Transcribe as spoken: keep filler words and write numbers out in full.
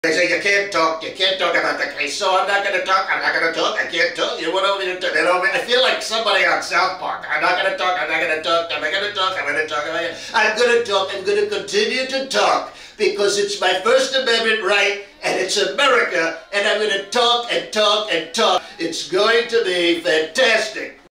They say you can't talk, you can't talk about the case, so I'm not going to talk, I'm not going to talk, I can't talk, you want me to talk, you know, I feel like somebody on South Park. I'm not going to talk, I'm not going to talk, I'm not going to talk, I'm going to talk, I'm going to talk, I'm going to continue to talk, because it's my First Amendment right, and it's America, and I'm going to talk and talk and talk. It's going to be fantastic.